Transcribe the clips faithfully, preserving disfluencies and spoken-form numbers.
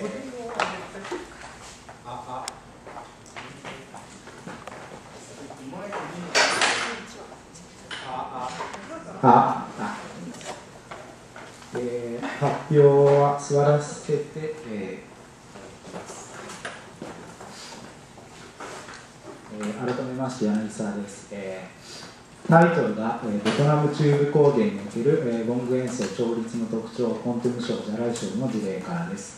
ああああえー、発表は座らせて、えーえー、改めまして柳沢です、えー、タイトルが、えー、ベトナム中部高原における、えー、ゴング演奏調律の特徴コンテム賞ジャライ賞の事例からです、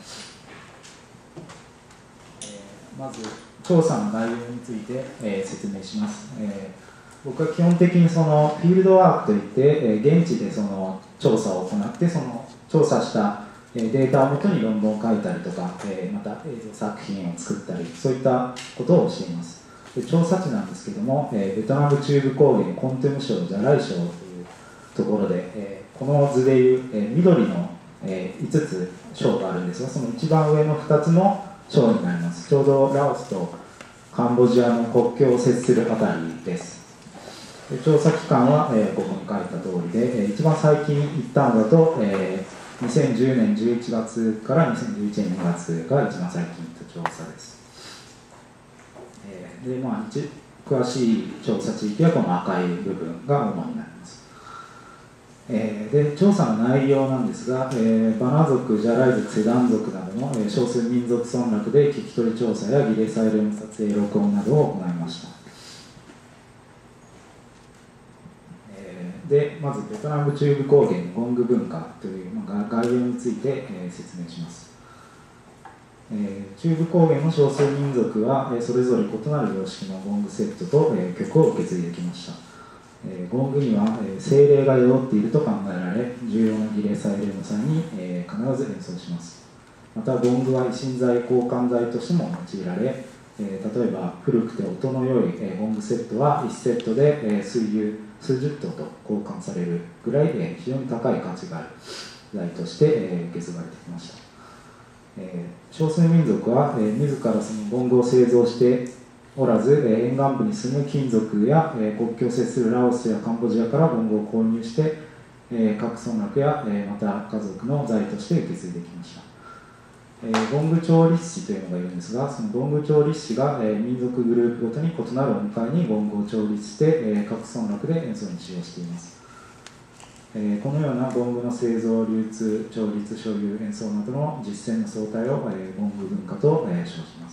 えー、まず調査の内容について、えー、説明します、えー僕は基本的にそのフィールドワークといって、えー、現地でその調査を行ってその調査したデータをもとに論文を書いたりとか、えー、また映像作品を作ったりそういったことをしています。で調査地なんですけども、えー、ベトナム中部高原コンテム省ジャライ省というところで、えー、この図でいう、えー、緑の、えー、いつつ省があるんですがその一番上のふたつの省になります。ちょうどラオスとカンボジアの国境を接するあたりです。調査期間は、えー、ここに書いた通りで、えー、一番最近行ったのだと、えー、にせんじゅうねんじゅういちがつからにせんじゅういちねんにがつが一番最近行った調査です。えー、で、まあ、一詳しい調査地域はこの赤い部分が主になります。えー、で調査の内容なんですが、えー、バナ族、ジャライ族、セダン族などの、えー、少数民族村落で聞き取り調査や儀礼祭礼の撮影、録音などを行いました。でまずベトナム中部高原のゴング文化という、まあ、概要について、えー、説明します、えー、中部高原の少数民族は、えー、それぞれ異なる様式のゴングセットと、えー、曲を受け継いできました、えー、ゴングには、えー、精霊が宿っていると考えられ重要な儀礼祭礼の際に、えー、必ず演奏します。またゴングは維新材交換材としても用いられ、えー、例えば古くて音の良い、えー、ゴングセットはいちセットで、えー、水牛数十頭と交換されるぐらいで非常に高い価値がある材として、えー、受け継がれてきました、えー、少数民族は、えー、自らそのゴングを製造しておらず、えー、沿岸部に住む金属や、えー、国境を接するラオスやカンボジアからゴングを購入して、えー、各村落や、えー、また家族の材として受け継いできました。えー、ゴング調律師というのがいるんですが、そのゴング調律師が、えー、民族グループごとに異なる音階にゴングを調律して、えー、各村落で演奏に使用しています。えー、このようなゴングの製造、流通、調律、所有、演奏などの実践の総体を、えー、ゴング文化と、えー、称します。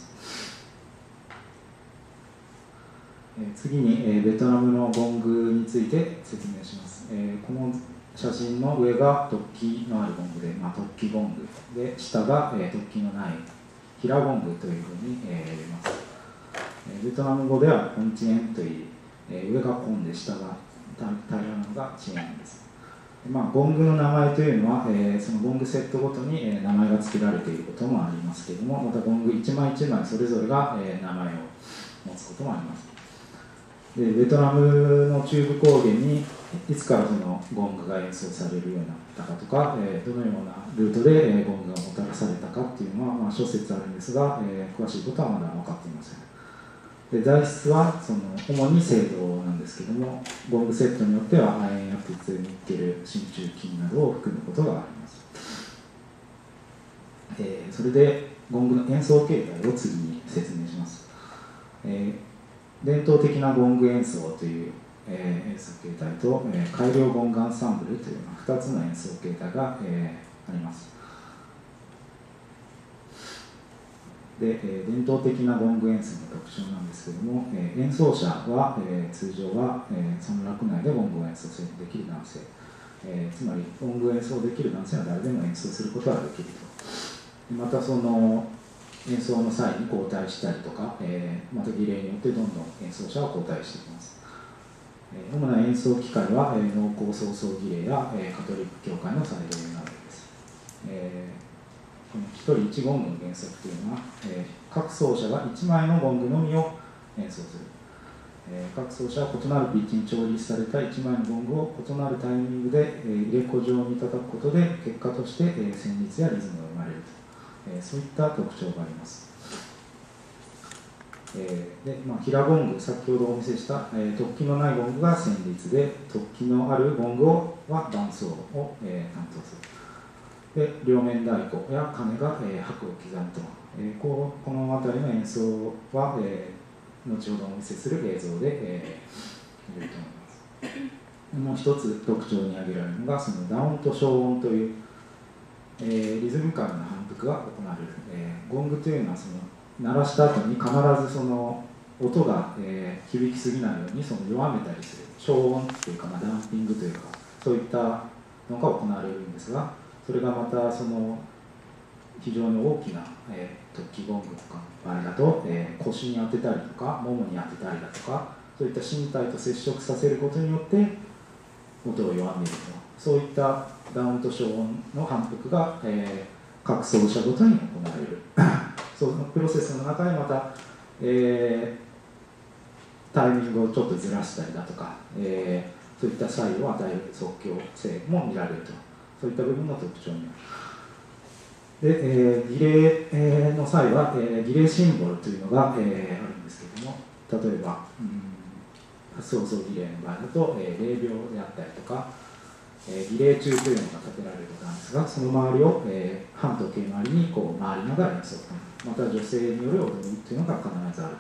えー、次に、えー、ベトナムのゴングについて説明します。えー、この写真の上が突起のあるゴングで、まあ、突起ゴングで下が、えー、突起のない平ゴングというふうに、えー、言います、えー、ベトナム語ではコンチエンといい、えー、上がコンで下が平らなのがチエンです。まあ、ゴングの名前というのは、えー、そのゴングセットごとに、えー、名前が付けられていることもありますけれども、またゴング一枚一枚それぞれが、えー、名前を持つこともあります。でベトナムの中部高原にいつからそのゴングが演奏されるようになったかとか、えー、どのようなルートで、えー、ゴングがもたらされたかっていうのは、まあ、諸説あるんですが、えー、詳しいことはまだ分かっていません。で材質はその主に青銅なんですけども、ゴングセットによっては亜鉛や鉄、ニッケル、真鍮金などを含むことがあります。えー、それでゴングの演奏形態を次に説明します。えー伝統的なゴング演奏という、えー、演奏形態と、えー、改良ゴングアンサンブルというふたつの演奏形態が、えー、あります。で、えー、伝統的なゴング演奏の特徴なんですけれども、えー、演奏者は、えー、通常は、えー、その楽内でゴングを演奏できる男性、えー、つまりゴングを演奏できる男性は誰でも演奏することができると。またその演奏の際に交代したりとか、えー、また儀礼によってどんどん演奏者は交代していきます。えー、主な演奏機会は、えー、農耕創葬儀礼や、えー、カトリック教会の祭礼などです。えー、このひとりいちゴングの原則というのは、えー、各奏者がいちまいのゴングのみを演奏する。えー、各奏者は異なるピッチに調律されたいちまいのゴングを異なるタイミングで、えー、入れ子状に叩くことで結果として、えー、旋律やリズムが生まれると。えー、そういった特徴があります。えーでまあ、平ゴング、先ほどお見せした、えー、突起のないゴングが旋律で、突起のあるゴングは伴奏を、えー、担当する。 で両面太鼓や鐘が、えー、拍を刻むと、えー、こうこの辺りの演奏は、えー、後ほどお見せする映像で、えー、見れると思います。もう一つ特徴に挙げられるのがその打音と小音という、えー、リズミカルな反復が行われる、えー、ゴングというのはその鳴らした後に必ずその音が、えー、響きすぎないようにその弱めたりする小音というか、まあ、ダンピングというかそういったのが行われるんですが、それがまたその非常に大きな、えー、突起ゴングとかの場合だと、えー、腰に当てたりとかももに当てたりだとかそういった身体と接触させることによって音を弱めると、そういったダウンと小音の反復が、えー、各奏者ごとに行われるそのプロセスの中でまた、えー、タイミングをちょっとずらしたりだとか、えー、そういった差異を与える即興性も見られると、そういった部分が特徴になる。で、えー、儀礼、えー、の際は、えー、儀礼シンボルというのが、えー、あるんですけれども、例えば、うん、創造儀礼の場合だと、えー、霊廟であったりとか、えー、儀礼中というのが建てられることなんですが、その周りを、えー、半時計回りにこう回りながら演奏、また女性による踊りというのが必ずあると。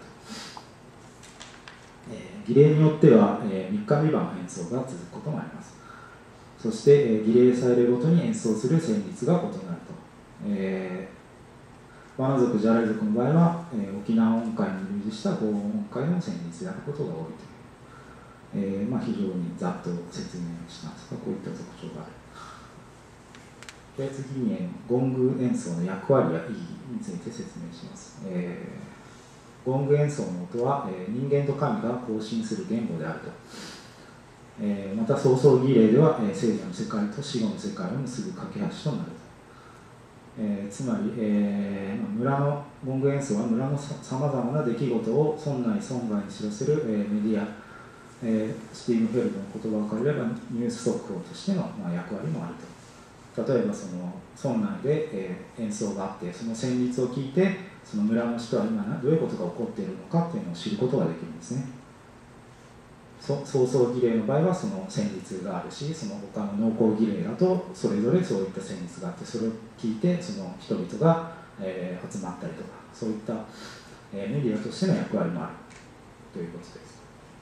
えー、儀礼によっては、えー、みっかみばん演奏が続くこともあります。そして、えー、儀礼祭礼ごとに演奏する旋律が異なると。えー、バナ族、ジャライ族の場合は、えー、沖縄音階に類似した合音階の旋律であることが多いという、えーまあ、非常にざっと説明したんですが、こういった特徴がある。で次にゴング演奏の役割や意義について説明します。えー、ゴング演奏の音は、えー、人間と神が交信する言語であると。えー、また創造儀礼では、えー、聖者の世界と死後の世界を結ぶ架け橋となると。えー、つまり、えー、村のゴング演奏は村のさまざまな出来事を村内村外に知らせる、えー、メディア、えー、スティーブン・フェルドの言葉を借りればニュース速報としての、まあ、役割もあると。例えばその村内で、えー、演奏があってその旋律を聞いてその村の人は今どういうことが起こっているのかっていうのを知ることができるんですね。創造儀礼の場合はその旋律があるし、その他の農耕儀礼だとそれぞれそういった旋律があってそれを聞いてその人々が、えー、集まったりとかそういった、えー、メディアとしての役割もあるということです。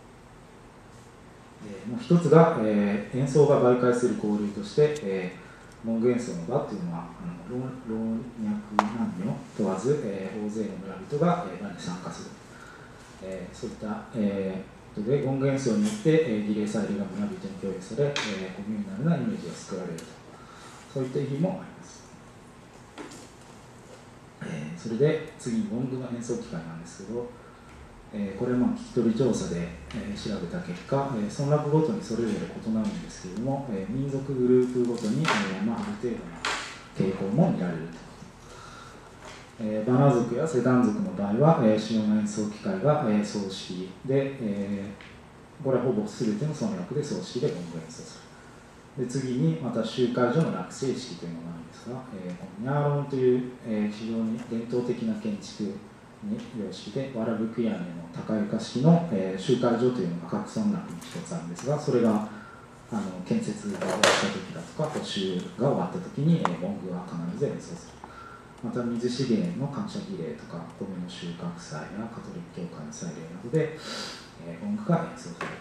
えー、もう一つが、えー、演奏が媒介する交流として、えー、ゴング演奏の場というのはあの老若男女問わず、えー、大勢の村人が、えー、場に参加する、えー、そういった、えーでゴング演奏によって、えー、儀礼祭礼が村人に共有され、えー、コミューナルなイメージが作られると、そういった意義もあります。えー、それで次にゴングの演奏機会なんですけど、えー、これはまあ聞き取り調査で、えー、調べた結果、えー、村落ごとにそれぞれ異なるんですけれども、えー、民族グループごとに、えーまあ、ある程度の傾向も見られると。えー、バナ族やセダン族の場合は、えー、主要な演奏機会が、えー、葬式で、えー、これはほぼ全ての村落で葬式でゴング演奏する。で次にまた集会所の落成式というのがあるんですが、えー、このニャーロンという、えー、非常に伝統的な建築様式でわらぶく屋根の高床式の、えー、集会所というのが各村落に一つあるんですが、それがあの建設が終わった時だとか補修が終わった時に、えー、ゴングは必ず演奏する。また水資源の感謝儀礼とか米の収穫祭やカトリック教会の祭礼などで、えー、音楽が演奏される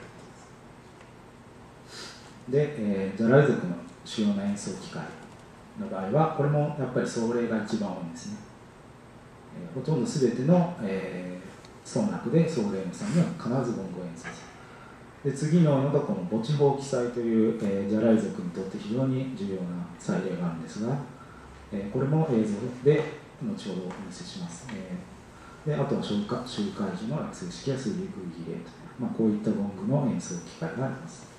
ということです。で、えー、ジャライ族の主要な演奏機会の場合はこれもやっぱり壮麗が一番多いんですね。えー、ほとんど全ての、えー、村落で壮麗の際には必ずゴングを演奏する。で次ののがこの墓地放棄祭という、えー、ジャライ族にとって非常に重要な祭礼があるんですが、えー、これも映像で後ほどお見せします。えー、であとは集会時の落成式や水陸儀礼と、まあ、こういったゴングの演奏機会があります。